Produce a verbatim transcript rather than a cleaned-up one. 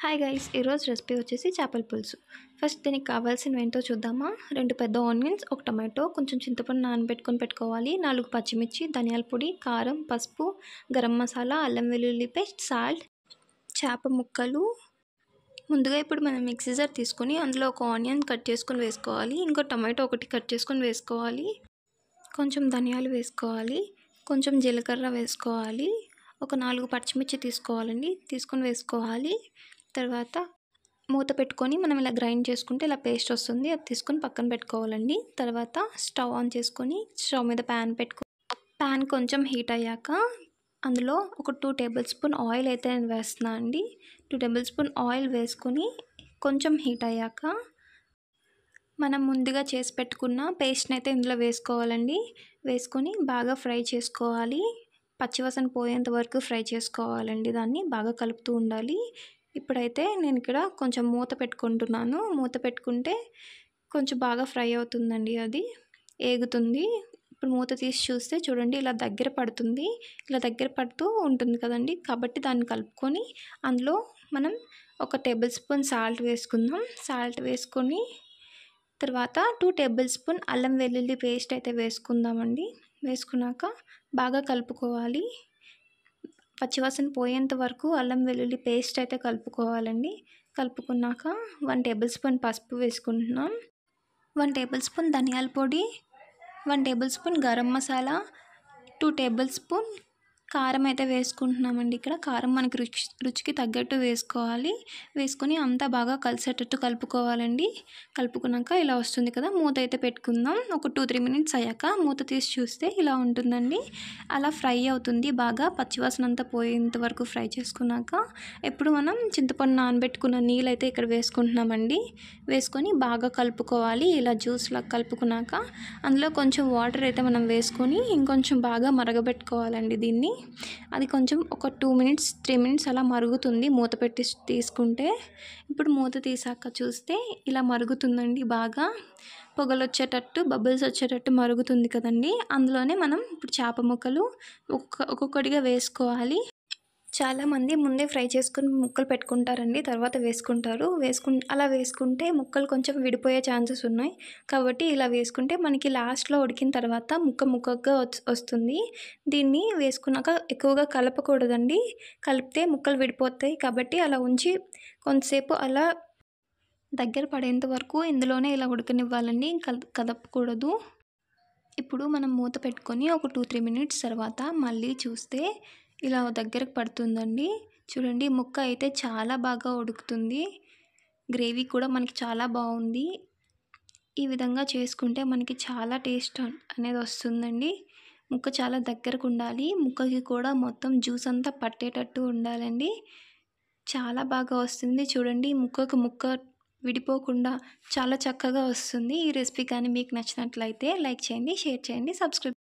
Hi guys, ఈరోజు recipe వచ్చేసి చేపల పులుసు. ఫస్ట్ దీనికి కావాల్సినవి ఏంటో చూద్దామా. రెండు పెద్ద ఆనియన్స్, ఒక టమాటో, కొంచెం చింతపండు నానబెట్టుకొని పెట్టుకోవాలి, నాలుగు పచ్చిమిర్చి, ధనియాల పొడి, కారం, పసుపు, గరం మసాలా, అల్లం వెల్లుల్లి పేస్ట్, సాల్ట్, చేప ముక్కలు. ముందుగా ఇప్పుడు మనం మిక్సీ జార్ తీసుకొని అందులో ఒక ఆనియన్ కట్ చేసుకొని వేసుకోవాలి, ఇంకో టమాటో ఒకటి కట్ చేసుకొని వేసుకోవాలి, కొంచెం ధనియాలు వేసుకోవాలి, కొంచెం జీలకర్ర వేసుకోవాలి, ఒక నాలుగు పచ్చిమిర్చి తీసుకోవాలండి, తీసుకొని వేసుకోవాలి. తర్వాత మూత పెట్టుకొని మనం ఇలా గ్రైండ్ చేసుకుంటే ఇలా పేస్ట్ వస్తుంది, అది తీసుకొని పక్కన పెట్టుకోవాలండి. తర్వాత స్టవ్ ఆన్ చేసుకొని స్టవ్ మీద ప్యాన్ పెట్టుకో ప్యాన్ కొంచెం హీట్ అయ్యాక అందులో ఒక టూ టేబుల్ స్పూన్ ఆయిల్ అయితే నేను వేస్తున్నాను అండి. టూ టేబుల్ స్పూన్ ఆయిల్ వేసుకొని కొంచెం హీట్ అయ్యాక మనం ముందుగా చేసి పెట్టుకున్న పేస్ట్ని అయితే ఇందులో వేసుకోవాలండి. వేసుకొని బాగా ఫ్రై చేసుకోవాలి, పచ్చివాసన పోయేంత వరకు ఫ్రై చేసుకోవాలండి. దాన్ని బాగా కలుపుతూ ఉండాలి. ఇప్పుడైతే నేను ఇక్కడ కొంచెం మూత పెట్టుకుంటున్నాను. మూత పెట్టుకుంటే కొంచెం బాగా ఫ్రై అవుతుందండి, అది ఏగుతుంది. ఇప్పుడు మూత తీసి చూస్తే చూడండి, ఇలా దగ్గర పడుతుంది, ఇలా దగ్గర పడుతూ ఉంటుంది కదండి. కాబట్టి దాన్ని కలుపుకొని అందులో మనం ఒక టేబుల్ స్పూన్ సాల్ట్ వేసుకుందాం. సాల్ట్ వేసుకొని తర్వాత టూ టేబుల్ స్పూన్ అల్లం వెల్లుల్లి పేస్ట్ అయితే వేసుకుందామండి. వేసుకున్నాక బాగా కలుపుకోవాలి, పచ్చివాసన పోయేంత వరకు అల్లం వెల్లుల్లి పేస్ట్ అయితే కలుపుకోవాలండి. కలుపుకున్నాక వన్ టేబుల్ స్పూన్ పసుపు వేసుకుంటున్నాం, వన్ టేబుల్ స్పూన్ ధనియాల పొడి, one tablespoon garam masala, two tablespoon కారం అయితే వేసుకుంటున్నామండి. ఇక్కడ కారం మనకి రుచి రుచికి తగ్గట్టు వేసుకోవాలి. వేసుకొని అంతా బాగా కలిసేటట్టు కలుపుకోవాలండి. కలుపుకున్నాక ఇలా వస్తుంది కదా, మూత అయితే పెట్టుకుందాం. ఒక టూ త్రీ మినిట్స్ అయ్యాక మూత తీసి చూస్తే ఇలా ఉంటుందండి. అలా ఫ్రై అవుతుంది బాగా, పచ్చివాసన అంతా పోయేంత వరకు ఫ్రై చేసుకున్నాక ఇప్పుడు మనం చింతపండు నానబెట్టుకున్న నీళ్ళు అయితే ఇక్కడ వేసుకుంటున్నామండి. వేసుకొని బాగా కలుపుకోవాలి. ఇలా జ్యూస్లా కలుపుకున్నాక అందులో కొంచెం వాటర్ అయితే మనం వేసుకొని ఇంకొంచెం బాగా మరగబెట్టుకోవాలండి దీన్ని. అది కొంచెం ఒక టూ మినిట్స్ త్రీ మినిట్స్ అలా మరుగుతుంది మూత పెట్టి తీసుకుంటే. ఇప్పుడు మూత తీసాక చూస్తే ఇలా మరుగుతుందండి, బాగా పొగలు వచ్చేటట్టు, బబుల్స్ వచ్చేటట్టు మరుగుతుంది కదండి. అందులోనే మనం ఇప్పుడు చేప ముక్కలు ఒక్కొక్క ఒక్కొక్కటిగా వేసుకోవాలి. చాలామంది ముందే ఫ్రై చేసుకుని ముక్కలు పెట్టుకుంటారండి, తర్వాత వేసుకుంటారు. వేసుకు అలా వేసుకుంటే ముక్కలు కొంచెం విడిపోయే ఛాన్సెస్ ఉన్నాయి. కాబట్టి ఇలా వేసుకుంటే మనకి లాస్ట్లో ఉడికిన తర్వాత ముక్క ముక్కగా వస్తుంది. దీన్ని వేసుకున్నాక ఎక్కువగా కలపకూడదండి, కలిపితే ముక్కలు విడిపోతాయి. కాబట్టి అలా ఉంచి కొంతసేపు అలా దగ్గర పడేంత వరకు ఇందులోనే ఇలా ఉడకనివ్వాలండి, కల కదపకూడదు. ఇప్పుడు మనం మూత పెట్టుకొని ఒక టూ త్రీ మినిట్స్ తర్వాత మళ్ళీ చూస్తే ఇలా దగ్గరకు పడుతుందండి. చూడండి, ముక్క అయితే చాలా బాగా ఉడుకుతుంది, గ్రేవీ కూడా మనకి చాలా బాగుంది. ఈ విధంగా చేసుకుంటే మనకి చాలా టేస్ట్ అనేది వస్తుందండి. ముక్క చాలా దగ్గరకు ఉండాలి, ముక్కకి కూడా మొత్తం జ్యూస్ అంతా పట్టేటట్టు ఉండాలండి. చాలా బాగా వస్తుంది చూడండి, ముక్కకు ముక్క విడిపోకుండా చాలా చక్కగా వస్తుంది. ఈ రెసిపీ కానీ మీకు నచ్చినట్లయితే లైక్ చేయండి, షేర్ చేయండి, సబ్స్క్రైబ్